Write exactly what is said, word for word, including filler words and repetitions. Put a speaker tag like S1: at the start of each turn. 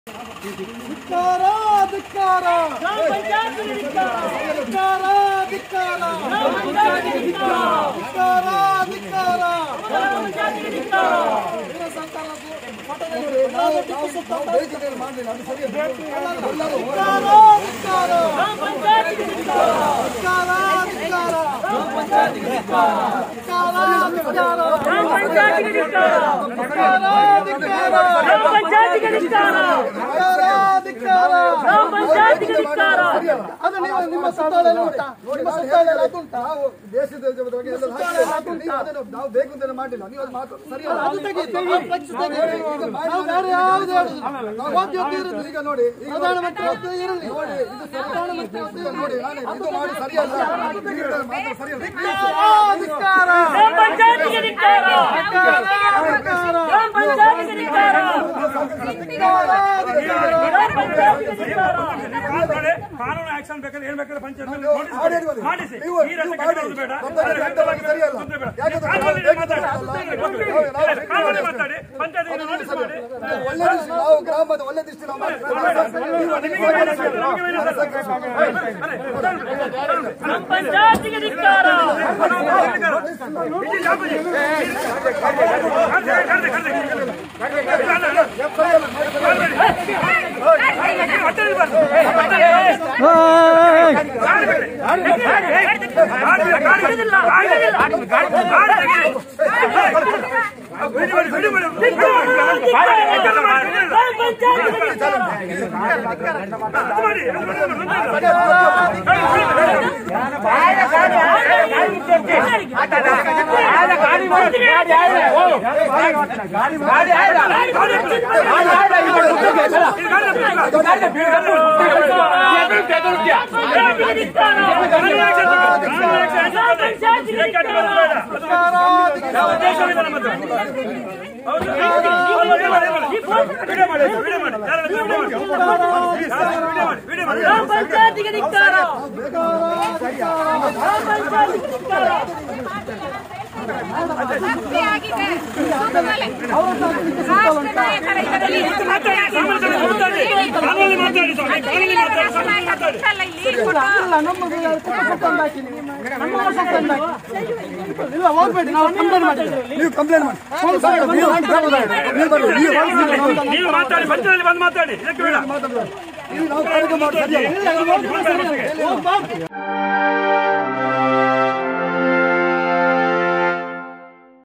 S1: ಧಿಕ್ಕಾರ ಧಿಕ್ಕಾರ ಧಿಕ್ಕಾರ ಧಿಕ್ಕಾರ ಧಿಕ್ಕಾರ ಧಿಕ್ಕಾರ ಅದು ನೀವು ನಿಮ್ಮ ಸುತ್ತೋಲೆಲ್ಲ ಉಂಟಾ? ನಿಮ್ಮ ಸುತ್ತೋಲೆಲ್ಲ ಉಂಟಾ? ದೇಶದ ಬಗ್ಗೆ ನಾವು ಬೇಕು ಅಂತ ಮಾಡಿಲ್ಲ. ನೀವು ಅದು ಮಾತು ಸರಿಯಲ್ಲ. ಅದು ತೆಗಿ ತೆಗಿ ಫ್ಲೆಕ್ಸ್ ತೆಗಿ. ನಾವು ಬೇರೆ ಯಾವುದು ಹೇಳುದಿಲ್ಲ. ನಾವು ಓದ್ಯೋದು ಇರುದು. ಈಗ ನೋಡಿ ಪ್ರಧಾನಮಂತ್ರಿ ಹೊತ್ತು ಇರಲಿ ನೋಡಿ. ಇದು ಪ್ರಧಾನಮಂತ್ರಿ ಹೊತ್ತು ನೋಡಿ. ನಾನು ಇದು ಮಾಡಿ ಸರಿಯಲ್ಲ. ಮಾತು ಸರಿಯಲ್ಲ. ಧಿಕ್ಕಾರ ಪಂಚಾಯತಿಗೆ ಧಿಕ್ಕಾರ ಧಿಕ್ಕಾರ ಪಂಚಾಯತಿಗೆ ಧಿಕ್ಕಾರ
S2: ಕಾನೂನು ಆಕ್ಷನ್ ಬೇಕಾದ್ರೆ ಏನ್ ಬೇಕಾದ್ರೆ ಪಂಚಾಯತ್ ಮಾಡಿಸಿ ಈ ರಸ್ತೆ ಕಟ್ಟೋದು ಬೇಡ ಕಾನೂನು ಮಾತಾಡಿ ಪಂಚಾಯತ್ ನೋಟಿಸ್ ಮಾಡಿ
S1: ಒಳ್ಳೆ ದೃಷ್ಟಿ ನಾವು ಗ್ರಾಮದ ಒಳ್ಳೆ ದೃಷ್ಟಿ ನಾವು
S3: ಪಂಚಾಯತಿಗೆ ಧಿಕ್ಕಾರ ಪಂಚಾಯತಿಗೆ ಧಿಕ್ಕಾರ
S1: ಇಲ್ಲ ಹೋಗ್ಬೇಡಿ. ನಾವು ಕಂಪ್ಲೇಂಟ್ ಮಾಡಿದ್ದೀವಿ. ನೀವು ಕಂಪ್ಲೇಂಟ್ ಮಾಡಿ
S2: ನೀವು ಮಾತಾಡಿ ಪಂಚಾಯತ್ ಬಂದು ಮಾತಾಡಿ ಇದಕ್ಕೆ ಬೇಡ
S1: ನಾವು ಕಾರ್ಯಕ್ರಮ